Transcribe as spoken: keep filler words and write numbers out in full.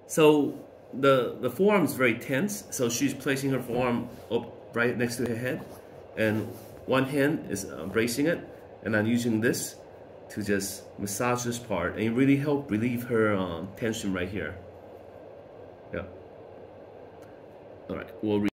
So the the forearm is very tense. So she's placing her forearm up right next to her head, and one hand is uh, bracing it, and I'm using this to just massage this part, and it really help relieve her um, tension right here. Yeah. All right. We'll.